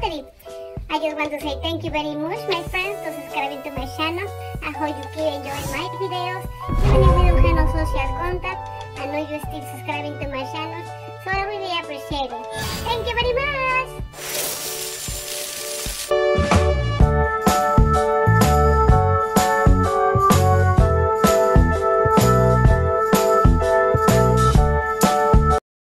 battery. I just want to say thank you very much, my friends, to subscribing to my channel. I hope you keep enjoying my videos. Even if we don't have no social contact, I know you're still subscribing to my channel, so I really appreciate it. Thank you very much.